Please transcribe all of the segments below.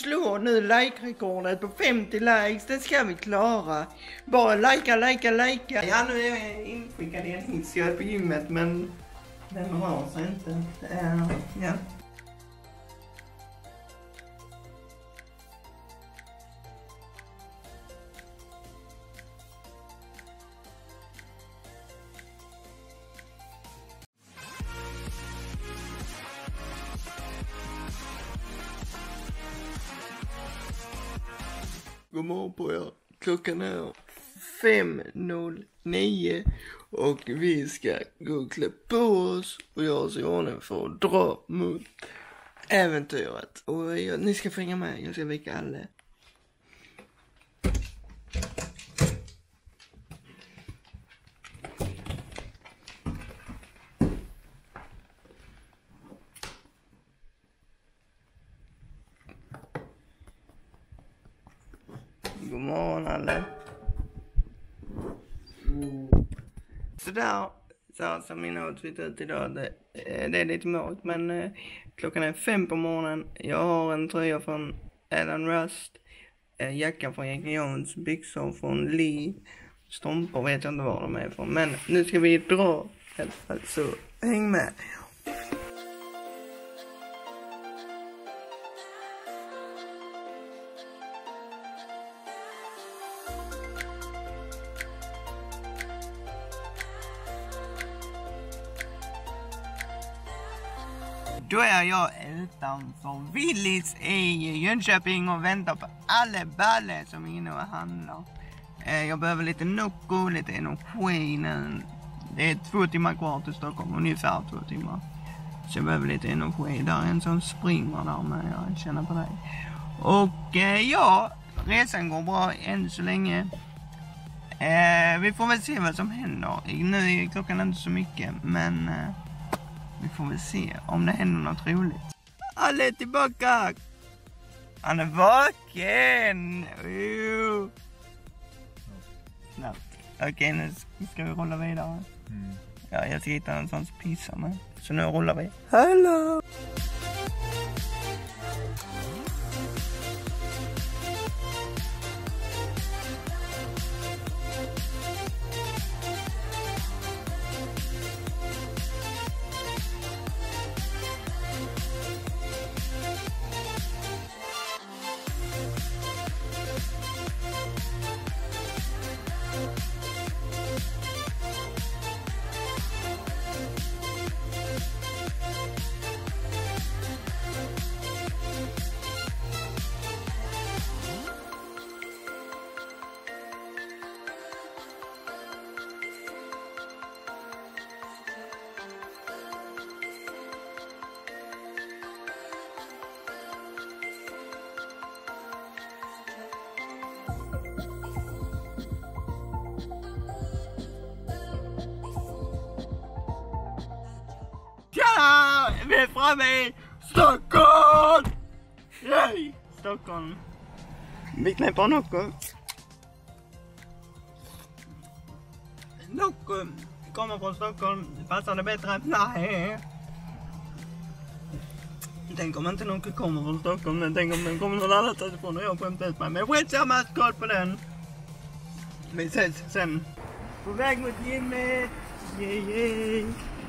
Slå nu like-rekordet på 50 likes, det ska vi klara. Bara likea. Ja, nu är jag inskickad i en hiss, jag är på gymmet, men den rör sig inte. Ja. God morgon på er. Klockan är 5:09 och vi ska gå och klä på oss och göra oss i ordning för att dra mot äventyret. Och ni ska få hänga med, jag ska väcka alla. God morgon alla. Så som min outfit ut idag. Det är lite mörkt, men klockan är 5 på morgonen. Jag har en tröja från Alan Rust, jacka från Jack Jones, byxor från Lee, strumpor vet jag inte var de är från. Men nu ska vi dra i alla fall, så häng med. Då är jag utanför Willys i Jönköping och väntar på alla balle som är inne och handlar. Jag behöver lite Nocco, lite energi nu. Det är 2 timmar kvar till Stockholm, ungefär 2 timmar. Så jag behöver lite energi. Där är en som springer där med, jag känner på dig. Och ja, resan går bra än så länge. Vi får väl se vad som händer. Nu är klockan inte så mycket, men... vi får väl se om det händer något roligt. Alla är tillbaka! Han är vaken! Snabbt. Okej, nu ska vi rulla vidare. Ja, jag ska hitta en sån som pissar med. Så nu rullar vi. Hallå! Tja! Vi är framme i Stockholm! Yay! Stockholm. Vi knäpper Nocco. Nocco kommer från Stockholm. Passar det bättre? Nej. Tänk om inte Nocco kommer från Stockholm. Men tänk om den kommer någon annanstans ifrån och jag skämt ut mig. Men skitsamma, skål på den. Vi ses sen. På väg mot gymmet. Yay!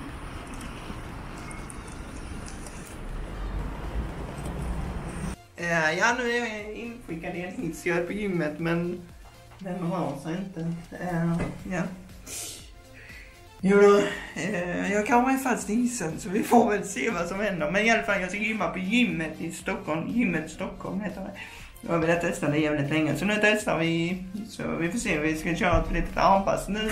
Ja, nu är jag inskickad i en hiss, jag är på gymmet, men den rör sig inte. Ja. Jo då, jag kanske är fast i hissen, så vi får väl se vad som händer. Men i alla fall, jag ska gymma på gymmet i Stockholm. Gymmet Stockholm heter det. Jag har velat testa det jävligt länge, så nu testar vi. Så vi får se, vi ska köra ett litet armpass nu.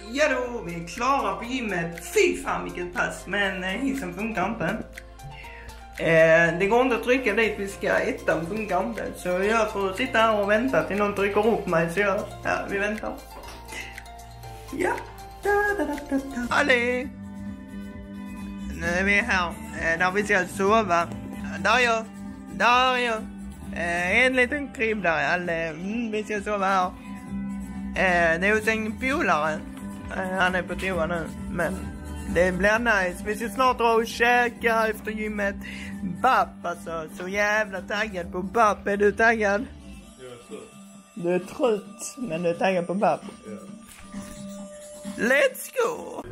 Ja då, vi är klara på gymmet. Fy fan vilket pass, men hissen funkar inte. Det går inte att trycka dit vi ska, ettan funkar inte. Så jag får sitta här och vänta till någon trycker upp mig, så vi väntar. Ja. Allé. Nu är vi här, där vi ska sova. Där är jag. En liten kryb där, Alle. Vi ska sova här. Det är hos en polare. Han är på toa nu, men det blir nice. Vi ska snart dra och käka efter gymmet. Bapp alltså, så jävla taggad på bapp. Är du taggad? Jag är trött. Du är trött, men du är taggad på bapp. Ja. Let's go!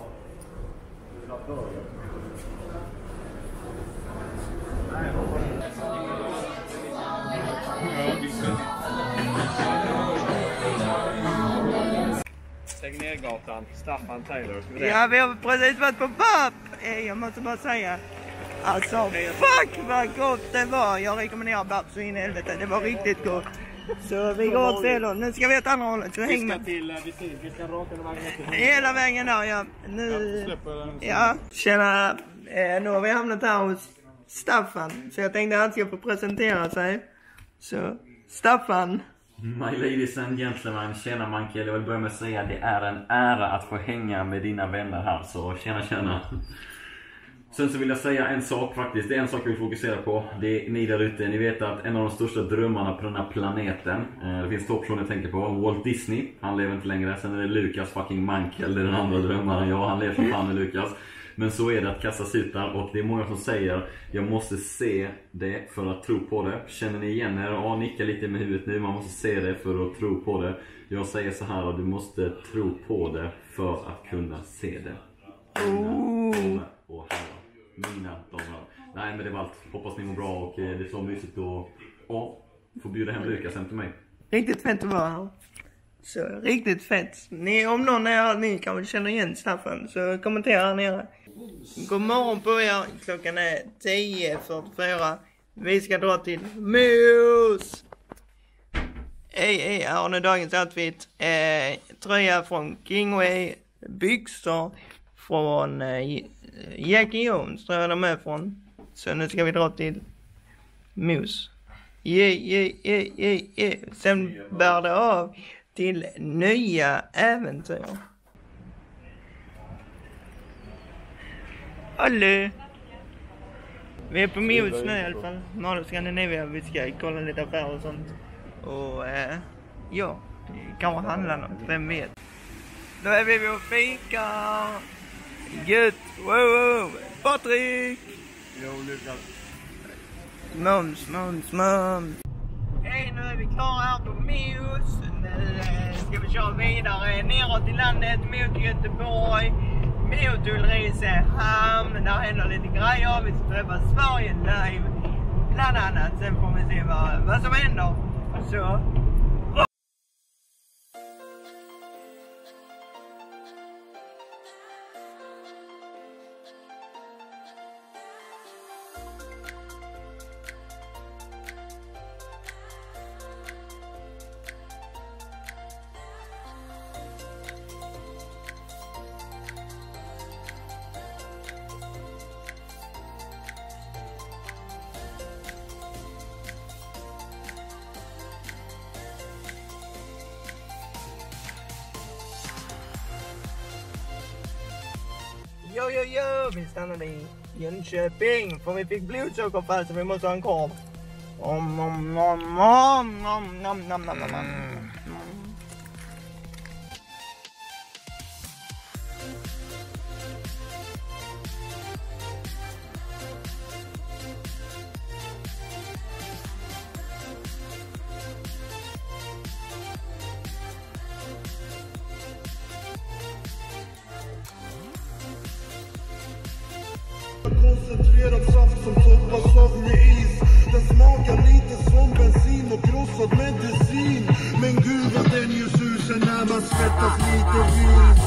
Tegnérgatan, Staffan Taylor. Ja, vi har precis varit på bapp. Jag måste bara säga. Alltså, fuck vad gott det var. Jag rekommenderar bapp så in i helvete. Det var riktigt gott. Så vi går åt fel håll. Nu ska vi åt andra hållet. Så häng med. Vi ska raka vägen Hela vägen där, ja. Nu... Ja, tjena. Nu har vi hamnat här hos Staffan. Så jag tänkte att han ska få presentera sig. Så, Staffan. My ladies and gentlemen, tjena Mankel. Jag vill börja med att säga att det är en ära att få hänga med dina vänner här. Så tjena. Sen så vill jag säga en sak faktiskt. Det är en sak jag vill fokusera på. Det är ni där ute. Ni vet att en av de största drömmarna på den här planeten. Det finns två personer jag tänker på. Walt Disney, han lever inte längre. Sen är det Lukas fucking Mankel. Det är den andra drömmaren. Ja, han lever som fan med Lukas. Men så är det att kasta ut där. Och det är många som säger jag måste se det för att tro på det. Känner ni igen er? Ja, nicka lite med huvudet nu. Man måste se det för att tro på det. Jag säger så här att du måste tro på det för att kunna se det. Och mina damer. Nej, men det var allt. Hoppas ni mår bra och det är så mysigt att få bjuda hem Lukas hem till mig. Riktigt fett att vara här. Så riktigt fett. Om någon är här, ni kanske känner igen Staffan, så kommentera här nere. God morgon på er. Klockan är 10:44. Vi ska dra till Mus. Här har ni dagens outfit. Tröja från Kingway. Byxor från Jackie Jones, tror jag de är från. Så nu ska vi dra till Mus. Sen bär det av till nya äventyr. Hallå! Vi är på Mus nu i alla fall. Mall of Scandinavia. Vi ska kolla lite affärer och sånt. Och ja, det kan handla något, vem vet. Då är vi och fikar. Gött! Wow! Patrik! Jo, Lukas. Mums. Okej, nu är vi klara här på Mus. Nu ska vi köra vidare neråt i landet mot Göteborg. Mot Ulricehamn. Där händer lite grejer. Vi ska träffa Sverige live. Bland annat. Sen får vi se vad som händer. Så... Jo, vi stannade i Jönköping för vi fick blodsockerfall så vi måste ha en korv. Koncentrerad saft som toppas av med is. Den smakar lite som bensin och krossad medicin. Men gud vad den gör susen när man svettas lite vis.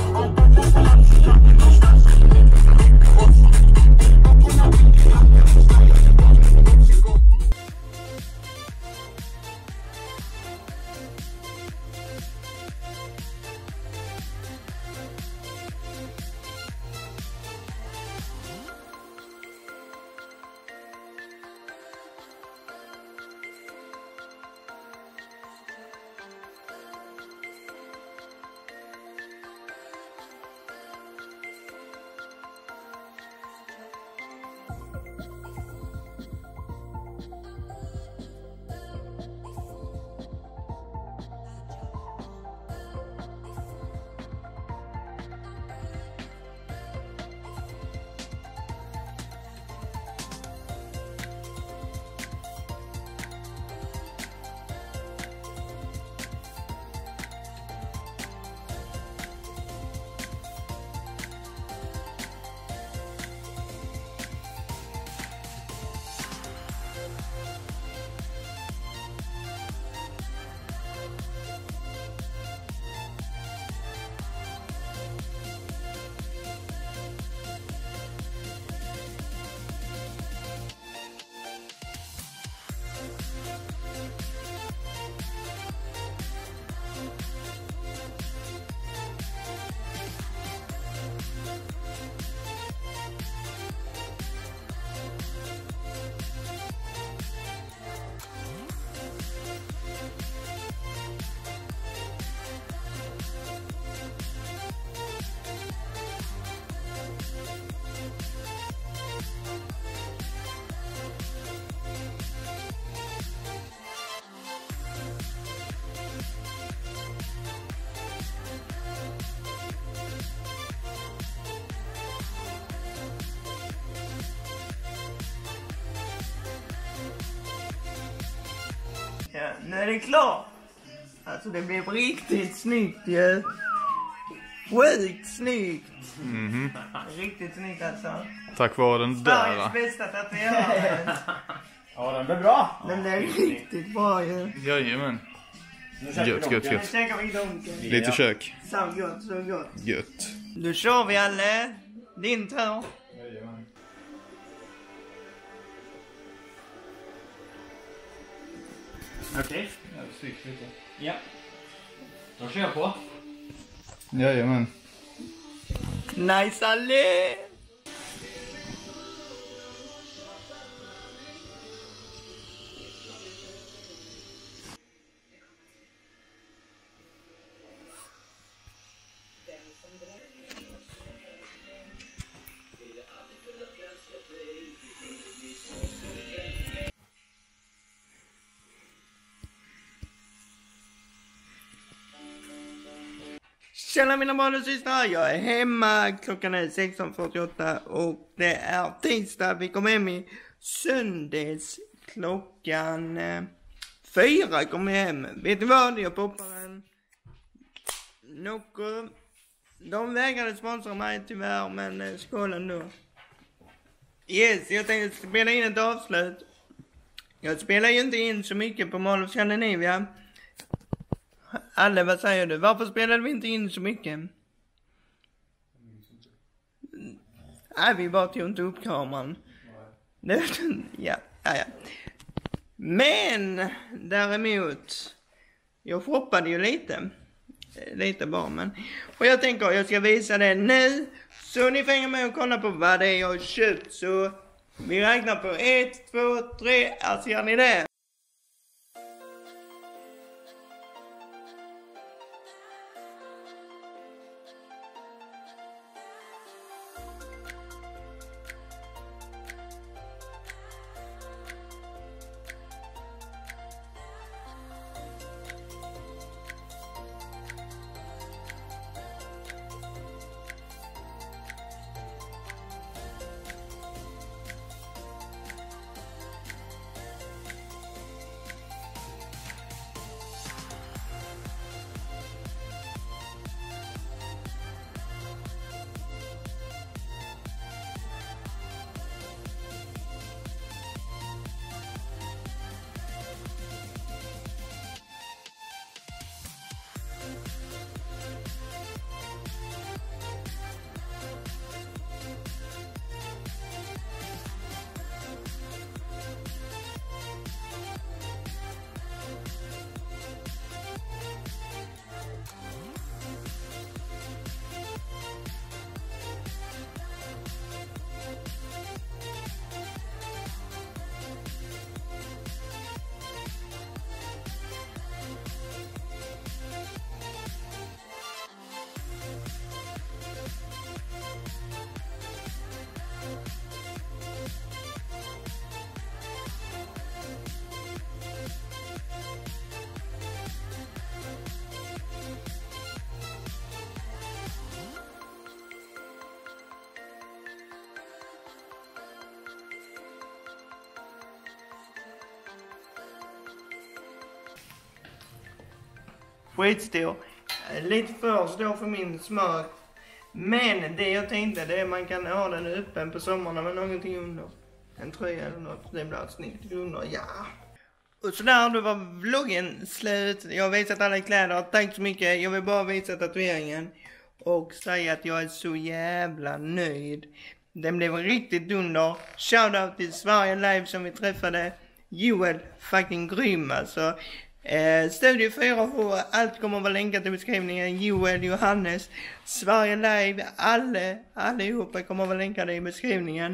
Nu är det klart. Alltså det blev riktigt snyggt ju. Sjukt snyggt. Riktigt snyggt alltså. Tack vare den där. Sveriges bästa tatuerare. Ja, den blir bra. Den blev riktigt bra ju. Jajamän. Gött. Nu käkar vi donken. Lite kök. Så gott, så gott. Gött. Då kör vi alla. Din tur. Jajamän. Okej. Ja. Då kör jag på. Jajamän. Nice allé. Tjena mina barn och systrar, jag är hemma, klockan är 16:48 och det är tisdag, vi kom hem i söndags klockan 4 kom jag hem. Vet ni vad, jag poppar en Nocco. De vägrade sponsra mig tyvärr, men skål ändå. Yes, jag tänkte spela in ett avslut. Jag spelar ju inte in så mycket på Mall of Scandinavia. Alle, vad säger du? Varför spelade vi inte in så mycket? Nej, vi bara tog inte upp kameran. Ja. Men däremot, jag shoppade ju lite bara, men och jag tänker jag ska visa det nu, så ni får hänga med och kolla på vad det är jag har köpt. Så vi räknar på 1, 2, 3, alltså gör ni det? Skitstor. Lite för stor för min smak. Men det jag tänkte, det är man kan ha den öppen på sommaren med någonting under. En tröja eller något. Det blir snyggt under, ja. Och sådär, då var vloggen slut. Jag har visat alla kläder. Tack så mycket. Jag vill bara visa tatueringen. Och säga att jag är så jävla nöjd. Den blev riktigt under. Shoutout till Sverige Live som vi träffade. Joel, fucking grym alltså. Studio 4H, allt kommer att vara länkat i beskrivningen. Joel, Johannes, Sverige Live, allihopa kommer att vara länkade i beskrivningen.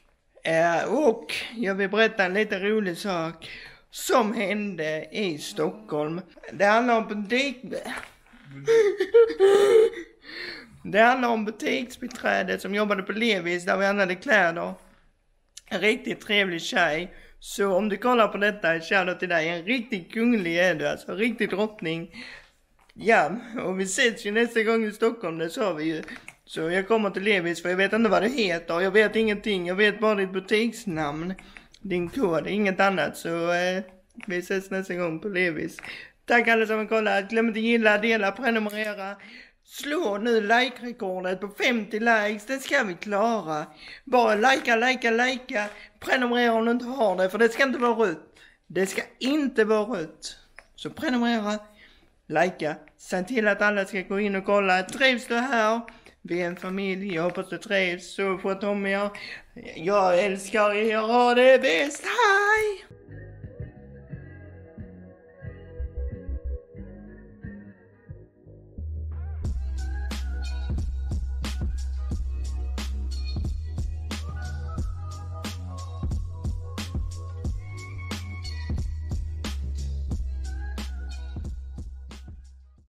Och jag vill berätta en lite rolig sak som hände i Stockholm. Det handlar om butiksbiträdet som jobbade på Levis där vi handlade kläder. En riktigt trevlig tjej. Så om du kollar på detta, shoutout till dig. En riktigt kunglig är du, alltså riktigt drottning. Ja, och vi ses ju nästa gång i Stockholm, det sa vi ju. Så jag kommer till Levis för jag vet inte vad det heter. Jag vet ingenting, jag vet bara ditt butiksnamn. Din kod, inget annat. Så Vi ses nästa gång på Levis. Tack alla som har kollat. Glöm inte gilla, dela, prenumerera. Slå nu like-rekordet på 50 likes. Det ska vi klara. Bara likea. Prenumerera om du inte har det. För det ska inte vara rött. Det ska inte vara rött. Så prenumerera. Likea. Säg till att alla ska gå in och kolla. Trivs du här? Vi är en familj. Jag hoppas du trivs. Så får Tommy. Jag älskar er. Ha det bäst.